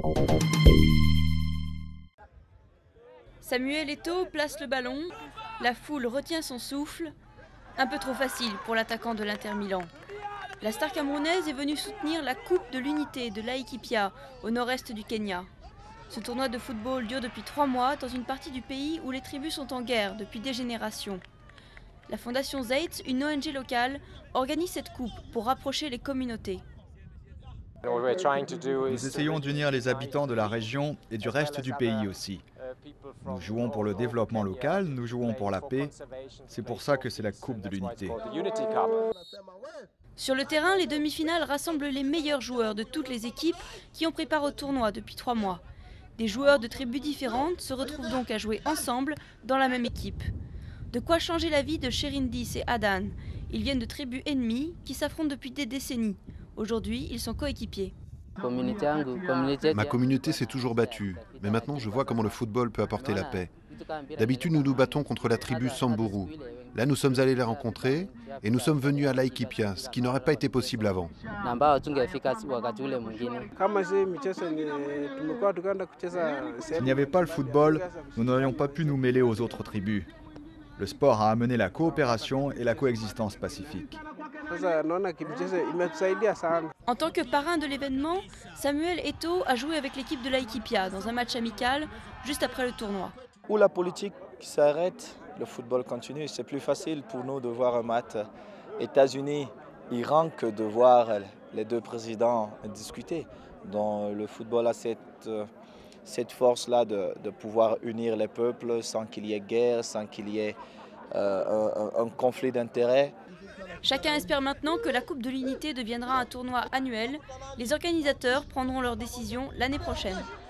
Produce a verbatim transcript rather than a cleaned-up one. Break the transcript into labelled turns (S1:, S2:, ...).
S1: Samuel Eto'o place le ballon, la foule retient son souffle, un peu trop facile pour l'attaquant de l'Inter Milan. La star camerounaise est venue soutenir la Coupe de l'Unité de Laikipia au nord-est du Kenya. Ce tournoi de football dure depuis trois mois dans une partie du pays où les tribus sont en guerre depuis des générations. La Fondation Zeitz, une O N G locale, organise cette coupe pour rapprocher les communautés.
S2: Nous essayons d'unir les habitants de la région et du reste du pays aussi. Nous jouons pour le développement local, nous jouons pour la paix. C'est pour ça que c'est la Coupe de l'Unité.
S1: Sur le terrain, les demi-finales rassemblent les meilleurs joueurs de toutes les équipes qui ont pris part au tournoi depuis trois mois. Des joueurs de tribus différentes se retrouvent donc à jouer ensemble dans la même équipe. De quoi changer la vie de Cherindis et Adan. Ils viennent de tribus ennemies qui s'affrontent depuis des décennies. Aujourd'hui, ils sont coéquipiers.
S3: Ma communauté s'est toujours battue, mais maintenant je vois comment le football peut apporter la paix. D'habitude, nous nous battons contre la tribu Samburu. Là, nous sommes allés les rencontrer et nous sommes venus à Laikipia, ce qui n'aurait pas été possible avant.
S2: S'il n'y avait pas le football, nous n'aurions pas pu nous mêler aux autres tribus. Le sport a amené la coopération et la coexistence pacifique.
S1: En tant que parrain de l'événement, Samuel Eto'o a joué avec l'équipe de Laikipia dans un match amical juste après le tournoi.
S4: Où la politique s'arrête, le football continue. C'est plus facile pour nous de voir un match États-Unis-Iran que de voir les deux présidents discuter. Donc le football a cette, cette force-là de, de pouvoir unir les peuples sans qu'il y ait guerre, sans qu'il y ait euh, un, un conflit d'intérêts.
S1: Chacun espère maintenant que la Coupe de l'Unité deviendra un tournoi annuel. Les organisateurs prendront leurs décisions l'année prochaine.